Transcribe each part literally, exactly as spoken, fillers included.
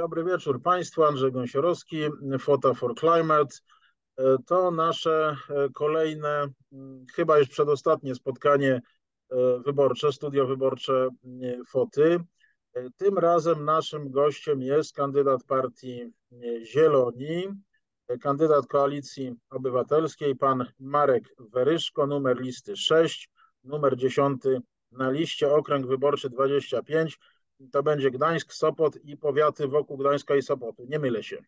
Dobry wieczór Państwu, Andrzej Gąsiorowski, Fota for Climate. To nasze kolejne, chyba już przedostatnie spotkanie wyborcze, studio wyborcze Foty. Tym razem naszym gościem jest kandydat partii Zieloni, kandydat Koalicji Obywatelskiej, pan Marek Weryszko, numer listy sześć, numer dziesiąty na liście, okręg wyborczy dwadzieścia pięć. To będzie Gdańsk, Sopot i powiaty wokół Gdańska i Sopotu. Nie mylę się.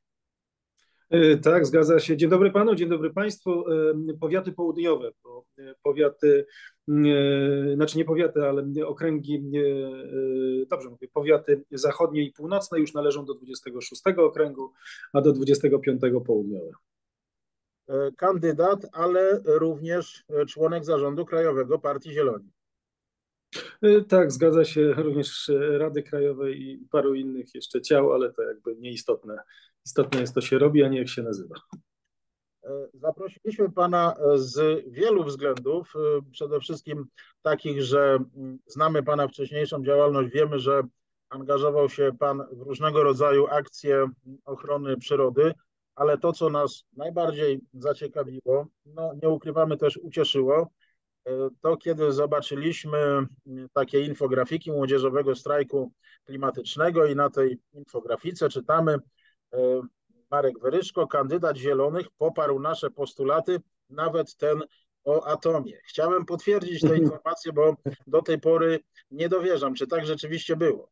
Tak, zgadza się. Dzień dobry panu, dzień dobry państwu. Powiaty południowe, powiaty, znaczy nie powiaty, ale okręgi, dobrze mówię, powiaty zachodnie i północne już należą do dwudziestego szóstego okręgu, a do dwudziestego piątego południowe. Kandydat, ale również członek zarządu krajowego Partii Zieloni. Tak, zgadza się, również Rady Krajowej i paru innych jeszcze ciał, ale to jakby nieistotne. Istotne jest, to się robi, a nie jak się nazywa. Zaprosiliśmy pana z wielu względów, przede wszystkim takich, że znamy pana wcześniejszą działalność, wiemy, że angażował się pan w różnego rodzaju akcje ochrony przyrody, ale to, co nas najbardziej zaciekawiło, no nie ukrywamy, też ucieszyło, to kiedy zobaczyliśmy takie infografiki młodzieżowego strajku klimatycznego i na tej infografice czytamy: Marek Weryszko, kandydat Zielonych, poparł nasze postulaty, nawet ten o atomie. Chciałem potwierdzić tę informację, bo do tej pory nie dowierzam, czy tak rzeczywiście było.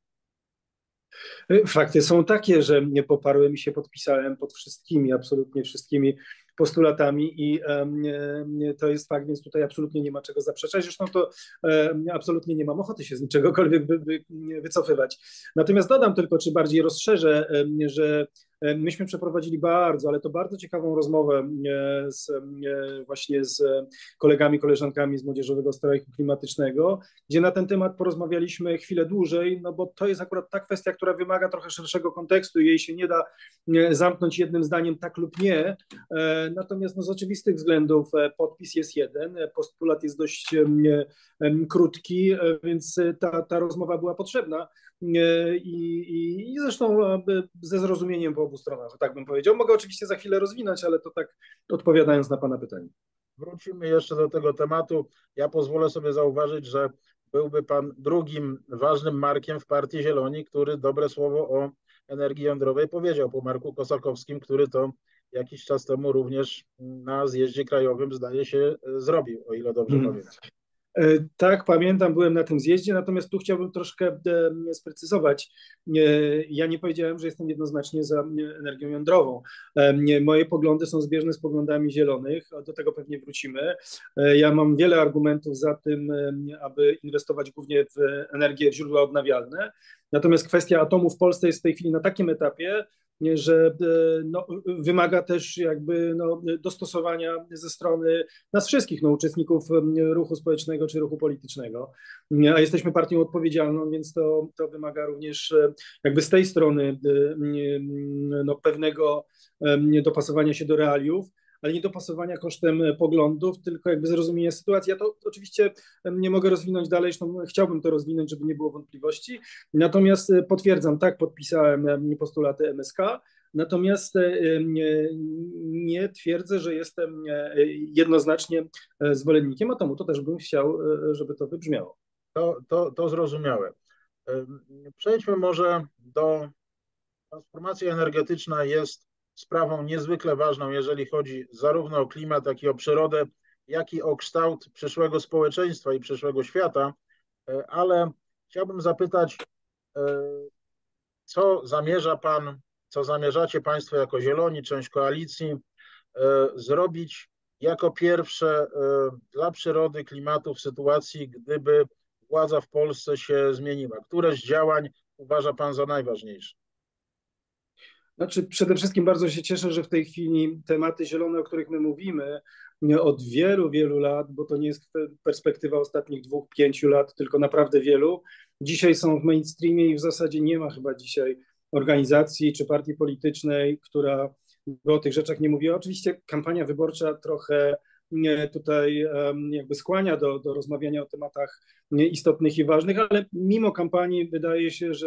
Fakty są takie, że nie poparłem i się podpisałem pod wszystkimi, absolutnie wszystkimi postulatami i um, to jest fakt, więc tutaj absolutnie nie ma czego zaprzeczać. Zresztą to um, absolutnie nie mam ochoty się z niczegokolwiek wy, wy, wycofywać. Natomiast dodam tylko, czy bardziej rozszerzę, um, że myśmy przeprowadzili bardzo, ale to bardzo ciekawą rozmowę z, właśnie z kolegami, koleżankami z Młodzieżowego Strajku Klimatycznego, gdzie na ten temat porozmawialiśmy chwilę dłużej, no bo to jest akurat ta kwestia, która wymaga trochę szerszego kontekstu i jej się nie da zamknąć jednym zdaniem tak lub nie. Natomiast no, z oczywistych względów podpis jest jeden, postulat jest dość krótki, więc ta, ta rozmowa była potrzebna. I, i, i zresztą ze zrozumieniem po obu stronach, że tak bym powiedział. Mogę oczywiście za chwilę rozwinąć, ale to tak odpowiadając na pana pytanie. Wrócimy jeszcze do tego tematu. Ja pozwolę sobie zauważyć, że byłby pan drugim ważnym Markiem w Partii Zieloni, który dobre słowo o energii jądrowej powiedział, po Marku Kosakowskim, który to jakiś czas temu również na zjeździe krajowym, zdaje się, zrobił, o ile dobrze hmm. pamiętam. Tak, pamiętam, byłem na tym zjeździe, natomiast tu chciałbym troszkę sprecyzować. Ja nie powiedziałem, że jestem jednoznacznie za energią jądrową. Moje poglądy są zbieżne z poglądami Zielonych, do tego pewnie wrócimy. Ja mam wiele argumentów za tym, aby inwestować głównie w energię w źródła odnawialne, natomiast kwestia atomu w Polsce jest w tej chwili na takim etapie, że no, wymaga też jakby no, dostosowania ze strony nas wszystkich, no, uczestników ruchu społecznego czy ruchu politycznego, a jesteśmy partią odpowiedzialną, więc to, to wymaga również jakby z tej strony no, pewnego dopasowania się do realiów, ale nie dopasowania kosztem poglądów, tylko jakby zrozumienia sytuacji. Ja to oczywiście nie mogę rozwinąć dalej, zresztą chciałbym to rozwinąć, żeby nie było wątpliwości. Natomiast potwierdzam, tak, podpisałem postulaty M S K, natomiast nie, nie twierdzę, że jestem jednoznacznie zwolennikiem atomu. To też bym chciał, żeby to wybrzmiało. To, to, to zrozumiałe. Przejdźmy może do... Transformacja energetyczna jest sprawą niezwykle ważną, jeżeli chodzi zarówno o klimat, jak i o przyrodę, jak i o kształt przyszłego społeczeństwa i przyszłego świata, ale chciałbym zapytać, co zamierza pan, co zamierzacie państwo jako Zieloni, część koalicji, zrobić jako pierwsze dla przyrody, klimatu w sytuacji, gdyby władza w Polsce się zmieniła? Które z działań uważa pan za najważniejsze? Znaczy, przede wszystkim bardzo się cieszę, że w tej chwili tematy zielone, o których my mówimy od wielu, wielu lat, bo to nie jest perspektywa ostatnich dwóch, pięciu lat, tylko naprawdę wielu, dzisiaj są w mainstreamie i w zasadzie nie ma chyba dzisiaj organizacji czy partii politycznej, która by o tych rzeczach nie mówiła. Oczywiście kampania wyborcza trochę tutaj jakby skłania do, do rozmawiania o tematach istotnych i ważnych, ale mimo kampanii wydaje się, że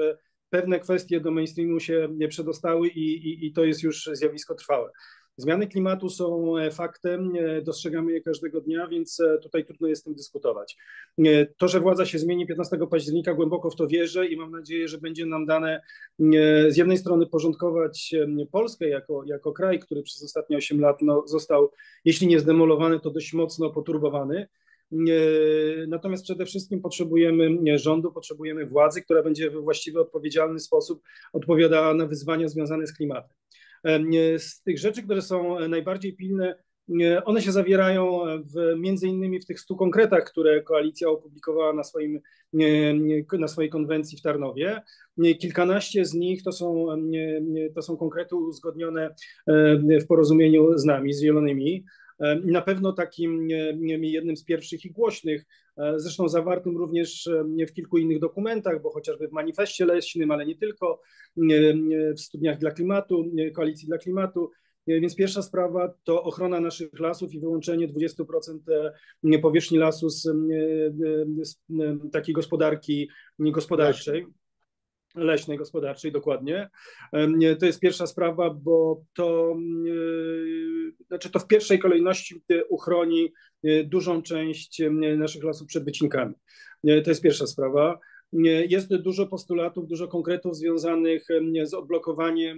pewne kwestie do mainstreamu się przedostały i, i, i to jest już zjawisko trwałe. Zmiany klimatu są faktem, dostrzegamy je każdego dnia, więc tutaj trudno jest z tym dyskutować. To, że władza się zmieni piętnastego października, głęboko w to wierzę i mam nadzieję, że będzie nam dane z jednej strony porządkować Polskę jako, jako kraj, który przez ostatnie osiem lat no, został, jeśli nie zdemolowany, to dość mocno poturbowany. Natomiast przede wszystkim potrzebujemy rządu, potrzebujemy władzy, która będzie we właściwy, odpowiedzialny sposób odpowiadała na wyzwania związane z klimatem. Z tych rzeczy, które są najbardziej pilne, one się zawierają w, między innymi w tych stu konkretach, które koalicja opublikowała na, swoim, na swojej konwencji w Tarnowie. Kilkanaście z nich to są, to są konkrety uzgodnione w porozumieniu z nami, z Zielonymi. Na pewno takim jednym z pierwszych i głośnych, zresztą zawartym również w kilku innych dokumentach, bo chociażby w manifestie leśnym, ale nie tylko, w studniach dla klimatu, koalicji dla klimatu. Więc pierwsza sprawa to ochrona naszych lasów i wyłączenie dwudziestu procent powierzchni lasu z, z takiej gospodarki gospodarczej. Leśnej, gospodarczej, dokładnie. To jest pierwsza sprawa, bo to, znaczy to w pierwszej kolejności uchroni dużą część naszych lasów przed wycinkami. To jest pierwsza sprawa. Jest dużo postulatów, dużo konkretów związanych z odblokowaniem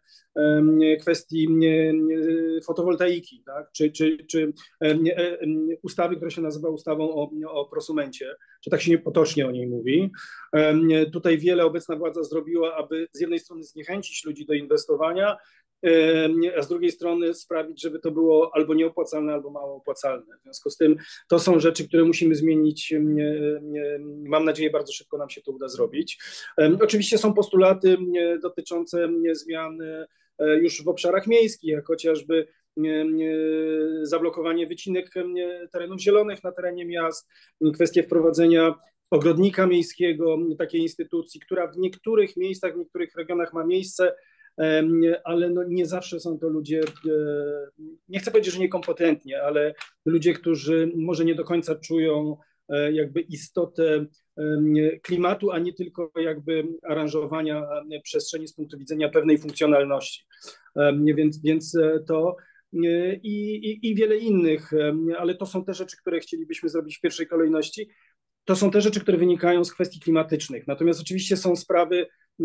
kwestii fotowoltaiki, tak? czy, czy, czy ustawy, która się nazywa ustawą o, o prosumencie, czy tak się nie potocznie o niej mówi. Tutaj wiele obecna władza zrobiła, aby z jednej strony zniechęcić ludzi do inwestowania, a z drugiej strony sprawić, żeby to było albo nieopłacalne, albo mało opłacalne. W związku z tym to są rzeczy, które musimy zmienić. Mam nadzieję, bardzo szybko nam się to uda zrobić. Oczywiście są postulaty dotyczące zmian już w obszarach miejskich, jak chociażby zablokowanie wycinek terenów zielonych na terenie miast, kwestie wprowadzenia ogrodnika miejskiego, takiej instytucji, która w niektórych miejscach, w niektórych regionach ma miejsce, ale no nie zawsze są to ludzie, nie chcę powiedzieć, że niekompetentni, ale ludzie, którzy może nie do końca czują jakby istotę klimatu, a nie tylko jakby aranżowania przestrzeni z punktu widzenia pewnej funkcjonalności. Więc, więc to i, i, i wiele innych, ale to są te rzeczy, które chcielibyśmy zrobić w pierwszej kolejności. To są te rzeczy, które wynikają z kwestii klimatycznych. Natomiast oczywiście są sprawy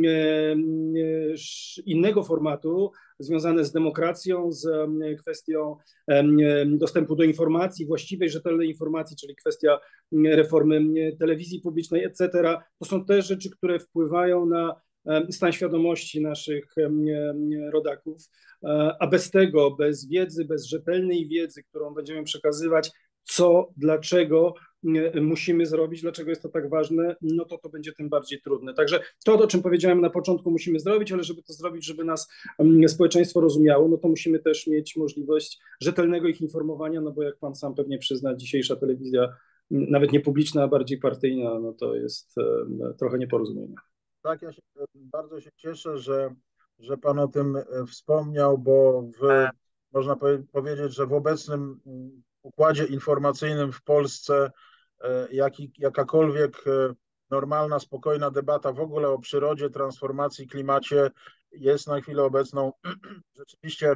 innego formatu, związane z demokracją, z kwestią dostępu do informacji, właściwej, rzetelnej informacji, czyli kwestia reformy telewizji publicznej, et cetera. To są te rzeczy, które wpływają na stan świadomości naszych rodaków, a bez tego, bez wiedzy, bez rzetelnej wiedzy, którą będziemy przekazywać, co, dlaczego musimy zrobić, dlaczego jest to tak ważne, no to to będzie tym bardziej trudne. Także to, o czym powiedziałem na początku, musimy zrobić, ale żeby to zrobić, żeby nas społeczeństwo rozumiało, no to musimy też mieć możliwość rzetelnego ich informowania, no bo jak pan sam pewnie przyzna, dzisiejsza telewizja, nawet nie publiczna, a bardziej partyjna, no to jest trochę nieporozumienie. Tak, ja się, bardzo się cieszę, że, że pan o tym wspomniał, bo w, można powiedzieć, że w obecnym układzie informacyjnym w Polsce jaki, jakakolwiek normalna, spokojna debata w ogóle o przyrodzie, transformacji, klimacie jest na chwilę obecną rzeczywiście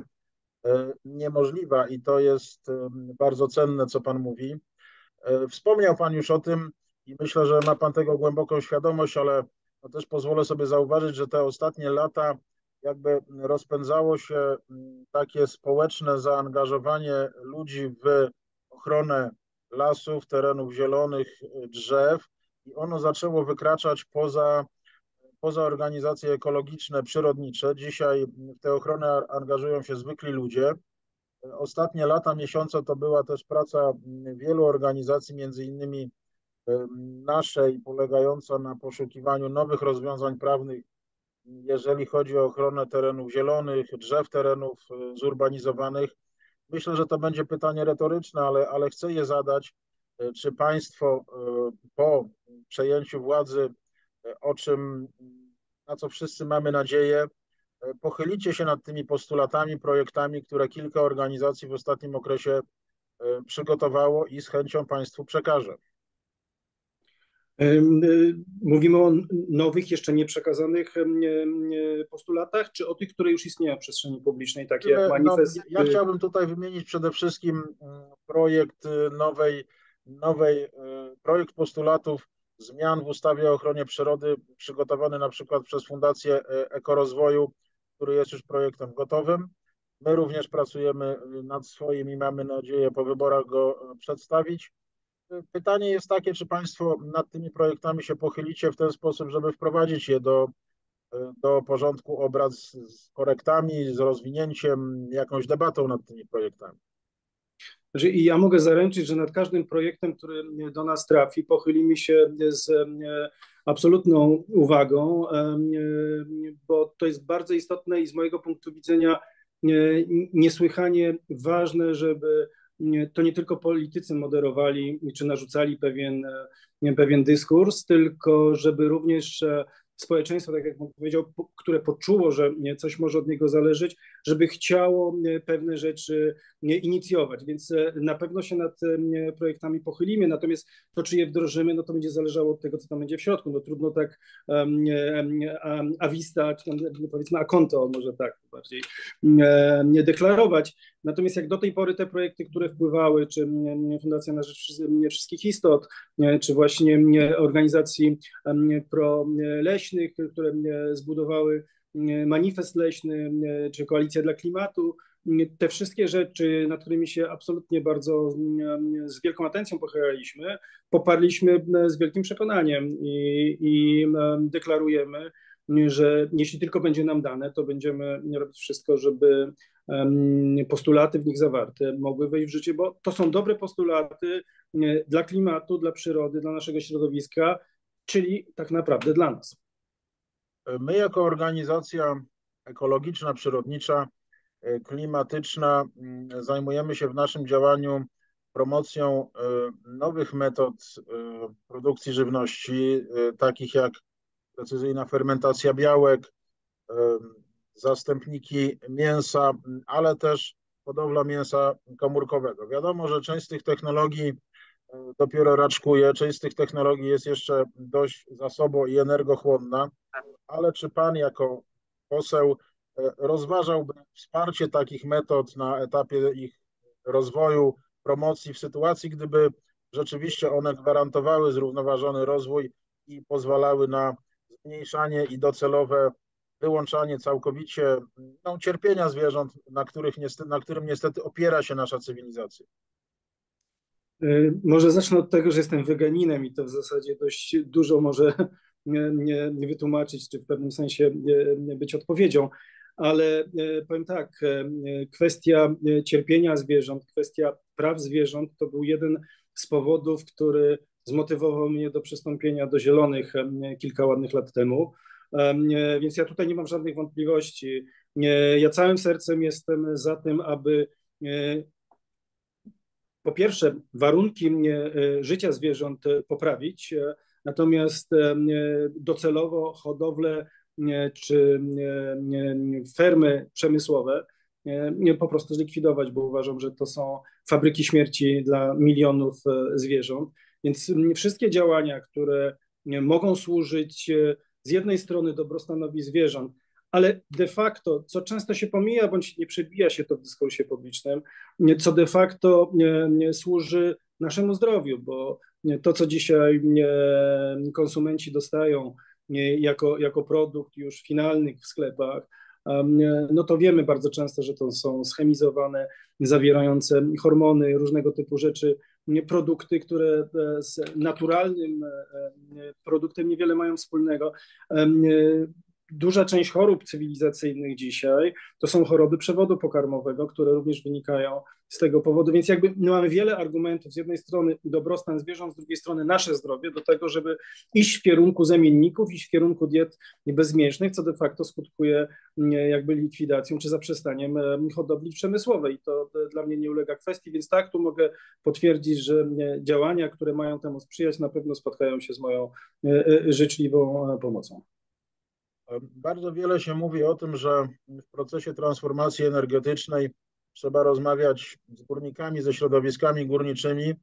niemożliwa i to jest bardzo cenne, co pan mówi. Wspomniał pan już o tym i myślę, że ma pan tego głęboką świadomość, ale no też pozwolę sobie zauważyć, że te ostatnie lata jakby rozpędzało się takie społeczne zaangażowanie ludzi w ochronę lasów, terenów zielonych, drzew i ono zaczęło wykraczać poza, poza organizacje ekologiczne, przyrodnicze. Dzisiaj w tę ochronę angażują się zwykli ludzie. Ostatnie lata, miesiące to była też praca wielu organizacji, między innymi naszej, polegająca na poszukiwaniu nowych rozwiązań prawnych, jeżeli chodzi o ochronę terenów zielonych, drzew, terenów zurbanizowanych. Myślę, że to będzie pytanie retoryczne, ale, ale chcę je zadać. Czy państwo po przejęciu władzy, o czym, na co wszyscy mamy nadzieję, pochylicie się nad tymi postulatami, projektami, które kilka organizacji w ostatnim okresie przygotowało i z chęcią państwu przekażę? Mówimy o nowych, jeszcze nieprzekazanych postulatach, czy o tych, które już istnieją w przestrzeni publicznej, takie jak No, manifest? ja chciałbym tutaj wymienić przede wszystkim projekt nowej, nowej, projekt postulatów zmian w ustawie o ochronie przyrody, przygotowany na przykład przez Fundację Ekorozwoju, który jest już projektem gotowym. My również pracujemy nad swoim i mamy nadzieję po wyborach go przedstawić. Pytanie jest takie, czy Państwo nad tymi projektami się pochylicie w ten sposób, żeby wprowadzić je do, do porządku obrad z, z korektami, z rozwinięciem, jakąś debatą nad tymi projektami. Znaczy, i ja mogę zaręczyć, że nad każdym projektem, który do nas trafi, pochylimy się z absolutną uwagą, bo to jest bardzo istotne i z mojego punktu widzenia niesłychanie ważne, żeby to nie tylko politycy moderowali czy narzucali pewien, pewien dyskurs, tylko żeby również społeczeństwo, tak jak pan powiedział, które poczuło, że coś może od niego zależeć, żeby chciało pewne rzeczy inicjować. Więc na pewno się nad projektami pochylimy, natomiast to, czy je wdrożymy, no to będzie zależało od tego, co tam będzie w środku. No trudno tak um, um, a vista, czy tam, powiedzmy a konto, może tak bardziej nie deklarować. Natomiast jak do tej pory te projekty, które wpływały, czy Fundacja na Rzecz Wszystkich Istot, czy właśnie organizacji proleśnych, które zbudowały manifest leśny, czy Koalicja dla Klimatu, te wszystkie rzeczy, nad którymi się absolutnie bardzo z wielką atencją pochylaliśmy, poparliśmy z wielkim przekonaniem i, i deklarujemy, że jeśli tylko będzie nam dane, to będziemy robić wszystko, żeby postulaty w nich zawarte mogły wejść w życie, bo to są dobre postulaty dla klimatu, dla przyrody, dla naszego środowiska, czyli tak naprawdę dla nas. My jako organizacja ekologiczna, przyrodnicza, klimatyczna zajmujemy się w naszym działaniu promocją nowych metod produkcji żywności, takich jak precyzyjna fermentacja białek, zastępniki mięsa, ale też hodowla mięsa komórkowego. Wiadomo, że część z tych technologii dopiero raczkuje, część z tych technologii jest jeszcze dość zasobo- i energochłonna, ale czy Pan jako poseł rozważałby wsparcie takich metod na etapie ich rozwoju, promocji, w sytuacji, gdyby rzeczywiście one gwarantowały zrównoważony rozwój i pozwalały na zmniejszanie i docelowe wyłączanie całkowicie no, cierpienia zwierząt, na, których niestety, na którym niestety opiera się nasza cywilizacja? Może zacznę od tego, że jestem weganinem i to w zasadzie dość dużo może nie, nie, nie wytłumaczyć, czy w pewnym sensie być odpowiedzią, ale powiem tak, kwestia cierpienia zwierząt, kwestia praw zwierząt to był jeden z powodów, który zmotywował mnie do przystąpienia do Zielonych kilka ładnych lat temu, więc ja tutaj nie mam żadnych wątpliwości. Ja całym sercem jestem za tym, aby po pierwsze warunki życia zwierząt poprawić, natomiast docelowo hodowlę czy fermy przemysłowe po prostu zlikwidować, bo uważam, że to są fabryki śmierci dla milionów zwierząt. Więc wszystkie działania, które mogą służyć z jednej strony dobrostanowi zwierząt, ale de facto, co często się pomija, bądź nie przebija się to w dyskursie publicznym, co de facto służy naszemu zdrowiu, bo to, co dzisiaj konsumenci dostają jako, jako produkt już finalny w sklepach, no to wiemy bardzo często, że to są schemizowane, zawierające hormony, różnego typu rzeczy, produkty, które z naturalnym produktem niewiele mają wspólnego. Duża część chorób cywilizacyjnych dzisiaj to są choroby przewodu pokarmowego, które również wynikają z tego powodu, więc jakby my mamy wiele argumentów, z jednej strony dobrostan zwierząt, z drugiej strony nasze zdrowie do tego, żeby iść w kierunku zamienników, iść w kierunku diet bezmięsnych, co de facto skutkuje jakby likwidacją czy zaprzestaniem hodowli przemysłowej. I to dla mnie nie ulega kwestii, więc tak, tu mogę potwierdzić, że działania, które mają temu sprzyjać, na pewno spotkają się z moją życzliwą pomocą. Bardzo wiele się mówi o tym, że w procesie transformacji energetycznej trzeba rozmawiać z górnikami, ze środowiskami górniczymi,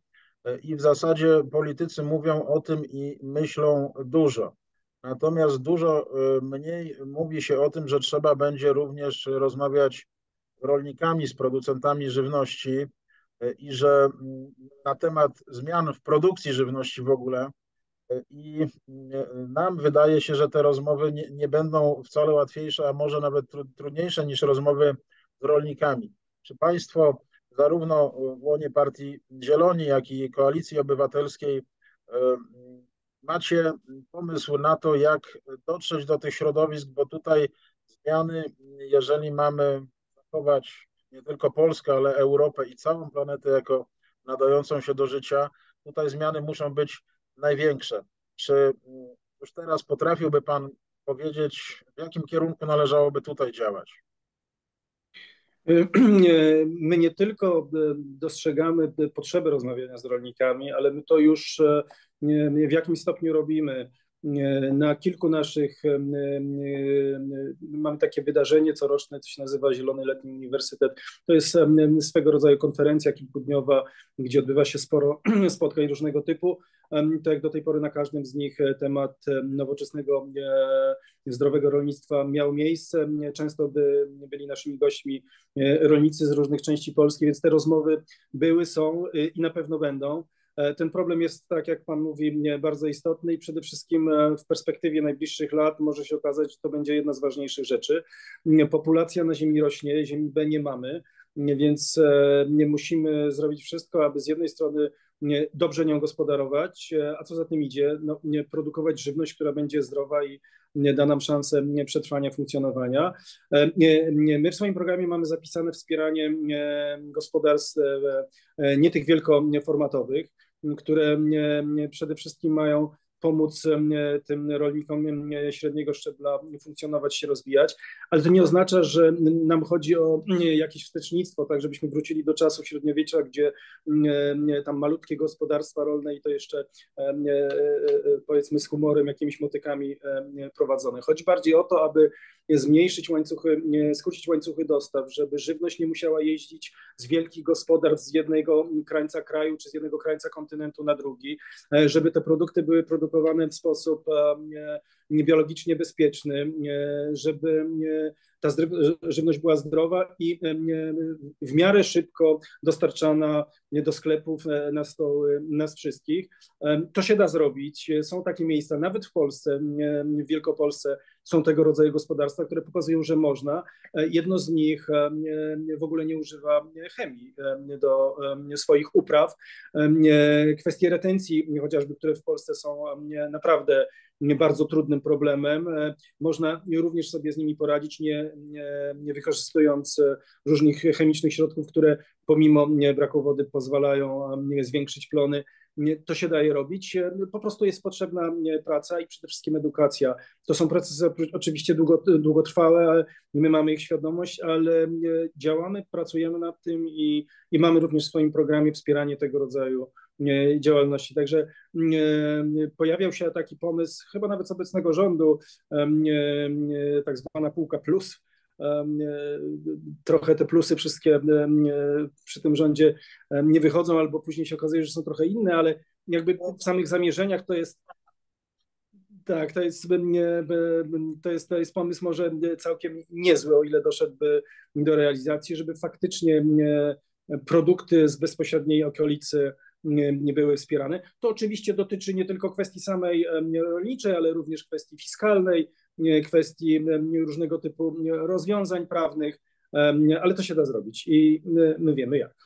i w zasadzie politycy mówią o tym i myślą dużo. Natomiast dużo mniej mówi się o tym, że trzeba będzie również rozmawiać z rolnikami, z producentami żywności i że na temat zmian w produkcji żywności w ogóle. I nam wydaje się, że te rozmowy nie, nie będą wcale łatwiejsze, a może nawet trudniejsze niż rozmowy z rolnikami. Czy Państwo zarówno w łonie Partii Zieloni, jak i Koalicji Obywatelskiej macie pomysł na to, jak dotrzeć do tych środowisk, bo tutaj zmiany, jeżeli mamy zachować nie tylko Polskę, ale Europę i całą planetę jako nadającą się do życia, tutaj zmiany muszą być największe. Czy już teraz potrafiłby Pan powiedzieć, w jakim kierunku należałoby tutaj działać? My nie tylko dostrzegamy potrzebę rozmawiania z rolnikami, ale my to już w jakimś stopniu robimy. Na kilku naszych, mamy takie wydarzenie coroczne, co się nazywa Zielony Letni Uniwersytet. To jest swego rodzaju konferencja kilkudniowa, gdzie odbywa się sporo spotkań różnego typu. Tak jak do tej pory na każdym z nich temat nowoczesnego, zdrowego rolnictwa miał miejsce. Często by byli naszymi gośćmi rolnicy z różnych części Polski, więc te rozmowy były, są i na pewno będą. Ten problem jest, tak jak Pan mówi, bardzo istotny i przede wszystkim w perspektywie najbliższych lat może się okazać, że to będzie jedna z ważniejszych rzeczy. Populacja na Ziemi rośnie, Ziemi B nie mamy, więc nie musimy zrobić wszystko, aby z jednej strony dobrze nią gospodarować, a co za tym idzie, no, produkować żywność, która będzie zdrowa i da nam szansę przetrwania, funkcjonowania. My w swoim programie mamy zapisane wspieranie gospodarstw nie tych wielkoformatowych, które przede wszystkim mają pomóc tym rolnikom średniego szczebla funkcjonować, się rozwijać, ale to nie oznacza, że nam chodzi o jakieś wstecznictwo, tak żebyśmy wrócili do czasów średniowiecza, gdzie tam malutkie gospodarstwa rolne i to jeszcze powiedzmy z humorem, jakimiś motykami prowadzone. Chodzi bardziej o to, aby zmniejszyć łańcuchy, skrócić łańcuchy dostaw, żeby żywność nie musiała jeździć z wielkich gospodarstw z jednego krańca kraju czy z jednego krańca kontynentu na drugi, żeby te produkty były produkowane w sposób biologicznie bezpieczny, żeby ta żywność była zdrowa i w miarę szybko dostarczana do sklepów, na stoły nas wszystkich. To się da zrobić. Są takie miejsca, nawet w Polsce, w Wielkopolsce są tego rodzaju gospodarstwa, które pokazują, że można. Jedno z nich w ogóle nie używa chemii do swoich upraw. Kwestie retencji, chociażby, które w Polsce są naprawdę bardzo trudnym problemem. Można również sobie z nimi poradzić, nie, nie, nie wykorzystując różnych chemicznych środków, które pomimo braku wody pozwalają zwiększyć plony. To się daje robić. Po prostu jest potrzebna praca i przede wszystkim edukacja. To są procesy oczywiście długo, długotrwałe, my mamy ich świadomość, ale działamy, pracujemy nad tym i, i mamy również w swoim programie wspieranie tego rodzaju działalności. Także pojawiał się taki pomysł, chyba nawet z obecnego rządu, tak zwana półka plus. Trochę te plusy wszystkie przy tym rządzie nie wychodzą, albo później się okazuje, że są trochę inne, ale jakby w samych zamierzeniach to jest tak, to jest, to jest, to jest pomysł może całkiem niezły, o ile doszedłby do realizacji, żeby faktycznie produkty z bezpośredniej okolicy nie, nie były wspierane. To oczywiście dotyczy nie tylko kwestii samej rolniczej, ale również kwestii fiskalnej, kwestii różnego typu rozwiązań prawnych, ale to się da zrobić i my wiemy jak.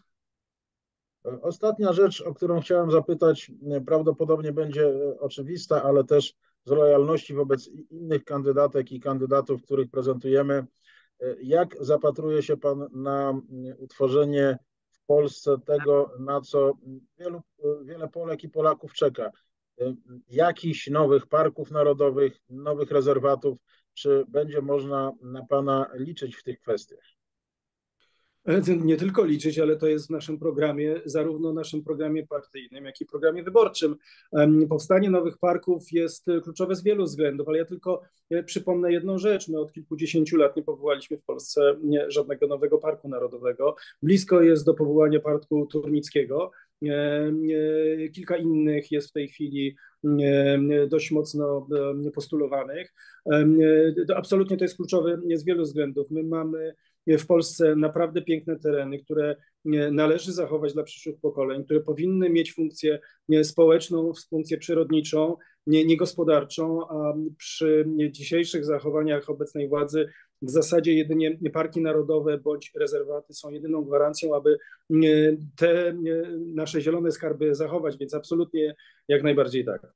Ostatnia rzecz, o którą chciałem zapytać, prawdopodobnie będzie oczywista, ale też z lojalności wobec innych kandydatek i kandydatów, których prezentujemy. Jak zapatruje się Pan na utworzenie w Polsce tego, na co wielu, wiele Polek i Polaków czeka? Jakichś nowych parków narodowych, nowych rezerwatów, czy będzie można na Pana liczyć w tych kwestiach? Nie tylko liczyć, ale to jest w naszym programie, zarówno naszym programie partyjnym, jak i programie wyborczym. Powstanie nowych parków jest kluczowe z wielu względów, ale ja tylko przypomnę jedną rzecz. My od kilkudziesięciu lat nie powołaliśmy w Polsce żadnego nowego parku narodowego. Blisko jest do powołania parku turnickiego. Kilka innych jest w tej chwili dość mocno postulowanych. Absolutnie to jest kluczowe z wielu względów. My mamy w Polsce naprawdę piękne tereny, które należy zachować dla przyszłych pokoleń, które powinny mieć funkcję społeczną, funkcję przyrodniczą, nie, nie gospodarczą, a przy dzisiejszych zachowaniach obecnej władzy w zasadzie jedynie parki narodowe bądź rezerwaty są jedyną gwarancją, aby te nasze zielone skarby zachować, więc absolutnie jak najbardziej tak.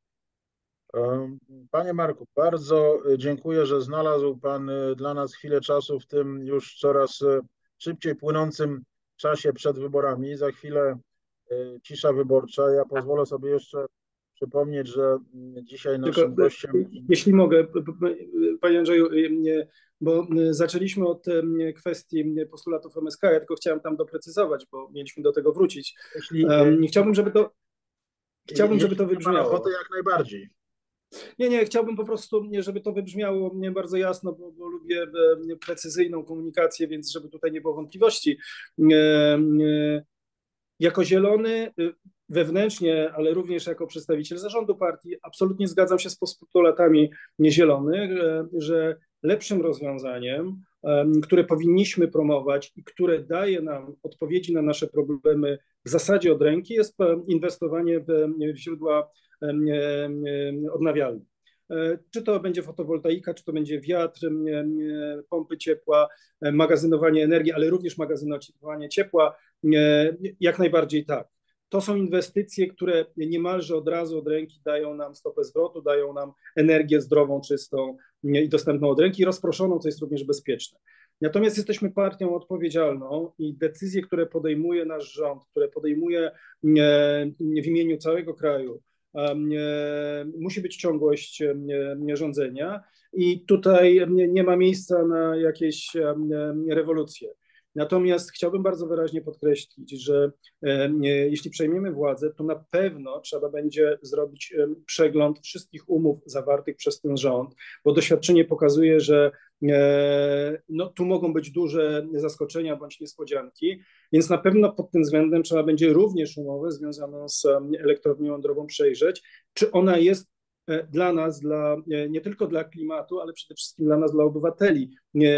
Panie Marku, bardzo dziękuję, że znalazł Pan dla nas chwilę czasu w tym już coraz szybciej płynącym czasie przed wyborami. Za chwilę cisza wyborcza. Ja pozwolę sobie jeszcze przypomnieć, że dzisiaj naszym Tylko, gościem... Jeśli mogę, Panie Andrzeju, bo zaczęliśmy od kwestii postulatów M S K, ja tylko chciałem tam doprecyzować, bo mieliśmy do tego wrócić. Jeśli, Nie chciałbym, żeby to, chciałbym, żeby to wybrzmiało. Ochotę, jak najbardziej. Nie, nie, chciałbym po prostu, żeby to wybrzmiało bardzo jasno, bo, bo lubię precyzyjną komunikację, więc żeby tutaj nie było wątpliwości. Jako zielony, wewnętrznie, ale również jako przedstawiciel zarządu partii, absolutnie zgadzam się z postulatami zielonych, że lepszym rozwiązaniem, które powinniśmy promować i które daje nam odpowiedzi na nasze problemy w zasadzie od ręki, jest inwestowanie w źródła odnawialne. Czy to będzie fotowoltaika, czy to będzie wiatr, pompy ciepła, magazynowanie energii, ale również magazynowanie ciepła, jak najbardziej tak. To są inwestycje, które niemalże od razu od ręki dają nam stopę zwrotu, dają nam energię zdrową, czystą i dostępną od ręki, rozproszoną, co jest również bezpieczne. Natomiast jesteśmy partią odpowiedzialną i decyzje, które podejmuje nasz rząd, które podejmuje w imieniu całego kraju, musi być ciągłość rządzenia i tutaj nie ma miejsca na jakieś rewolucje. Natomiast chciałbym bardzo wyraźnie podkreślić, że jeśli przejmiemy władzę, to na pewno trzeba będzie zrobić przegląd wszystkich umów zawartych przez ten rząd, bo doświadczenie pokazuje, że no, tu mogą być duże zaskoczenia bądź niespodzianki, więc na pewno pod tym względem trzeba będzie również umowę związaną z elektrownią jądrową przejrzeć, czy ona jest dla nas, dla, nie tylko dla klimatu, ale przede wszystkim dla nas, dla obywateli.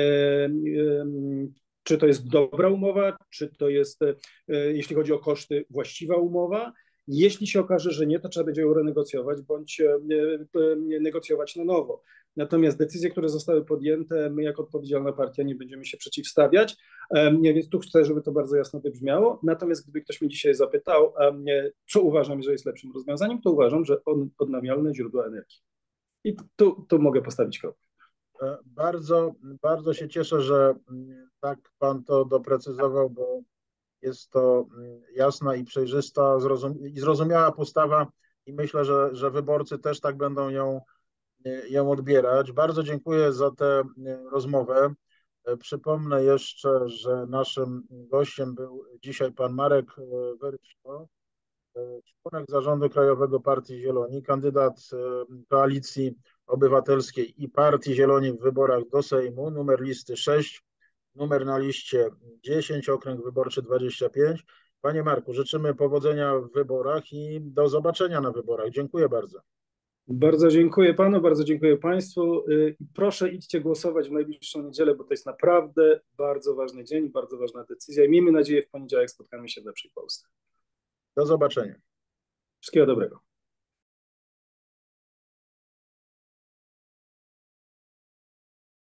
Czy to jest dobra umowa, czy to jest, jeśli chodzi o koszty, właściwa umowa. Jeśli się okaże, że nie, to trzeba będzie ją renegocjować bądź negocjować na nowo. Natomiast decyzje, które zostały podjęte, my jako odpowiedzialna partia nie będziemy się przeciwstawiać, więc tu chcę, żeby to bardzo jasno wybrzmiało. Natomiast gdyby ktoś mnie dzisiaj zapytał, co uważam, że jest lepszym rozwiązaniem, to uważam, że odnawialne źródła energii. I tu, tu mogę postawić kropkę. Bardzo, bardzo się cieszę, że tak Pan to doprecyzował, bo jest to jasna i przejrzysta zrozum i zrozumiała postawa i myślę, że, że wyborcy też tak będą ją, ją odbierać. Bardzo dziękuję za tę rozmowę. Przypomnę jeszcze, że naszym gościem był dzisiaj pan Marek Weryczko, członek Zarządu Krajowego Partii Zieloni, kandydat Koalicji Obywatelskiej i Partii Zieloni w wyborach do Sejmu, numer listy sześć, numer na liście dziesięć, okręg wyborczy dwadzieścia pięć. Panie Marku, życzymy powodzenia w wyborach i do zobaczenia na wyborach. Dziękuję bardzo. Bardzo dziękuję panu, bardzo dziękuję państwu. Proszę idźcie głosować w najbliższą niedzielę, bo to jest naprawdę bardzo ważny dzień, bardzo ważna decyzja i miejmy nadzieję w poniedziałek spotkamy się w lepszej Polsce. Do zobaczenia. Wszystkiego dobrego.